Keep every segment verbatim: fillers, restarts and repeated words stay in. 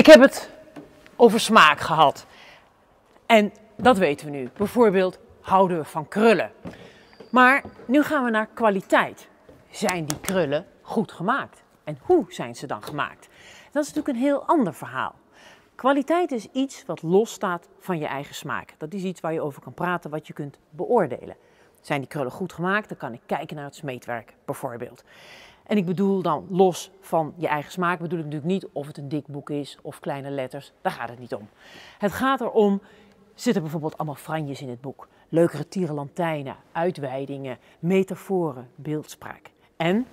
Ik heb het over smaak gehad. En dat weten we nu. Bijvoorbeeld houden we van krullen. Maar nu gaan we naar kwaliteit. Zijn die krullen goed gemaakt? En hoe zijn ze dan gemaakt? Dat is natuurlijk een heel ander verhaal. Kwaliteit is iets wat losstaat van je eigen smaak. Dat is iets waar je over kan praten, wat je kunt beoordelen. Zijn die krullen goed gemaakt? Dan kan ik kijken naar het smeedwerk bijvoorbeeld. En ik bedoel dan los van je eigen smaak, bedoel ik natuurlijk niet of het een dik boek is of kleine letters. Daar gaat het niet om. Het gaat erom, zitten bijvoorbeeld allemaal franjes in het boek. Leukere tierenlantijnen, uitweidingen, metaforen, beeldspraak. En,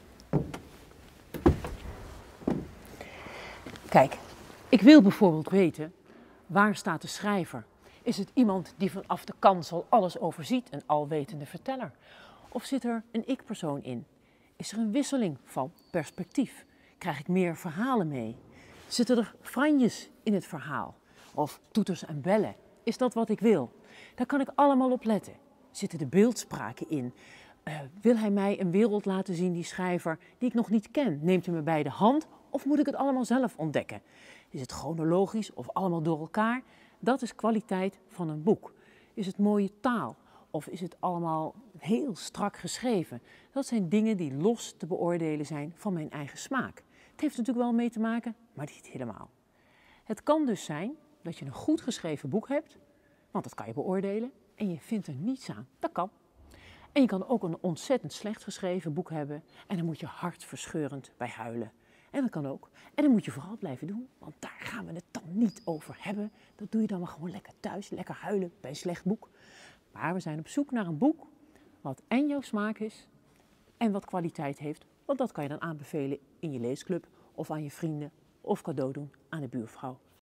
kijk, ik wil bijvoorbeeld weten, waar staat de schrijver? Is het iemand die vanaf de kansel alles overziet, een alwetende verteller? Of zit er een ik-persoon in? Is er een wisseling van perspectief? Krijg ik meer verhalen mee? Zitten er franjes in het verhaal? Of toeters en bellen? Is dat wat ik wil? Daar kan ik allemaal op letten. Zitten de beeldspraken in? Uh, wil hij mij een wereld laten zien, die schrijver, die ik nog niet ken? Neemt hij me bij de hand of moet ik het allemaal zelf ontdekken? Is het chronologisch of allemaal door elkaar? Dat is kwaliteit van een boek. Is het mooie taal? Of is het allemaal heel strak geschreven? Dat zijn dingen die los te beoordelen zijn van mijn eigen smaak. Het heeft er natuurlijk wel mee te maken, maar niet helemaal. Het kan dus zijn dat je een goed geschreven boek hebt, want dat kan je beoordelen, en je vindt er niets aan. Dat kan. En je kan ook een ontzettend slecht geschreven boek hebben en dan moet je hartverscheurend bij huilen. En dat kan ook. En dan moet je vooral blijven doen, want daar gaan we het dan niet over hebben. Dat doe je dan maar gewoon lekker thuis, lekker huilen bij een slecht boek. Maar we zijn op zoek naar een boek wat en jouw smaak is en wat kwaliteit heeft. Want dat kan je dan aanbevelen in je leesclub of aan je vrienden of cadeau doen aan de buurvrouw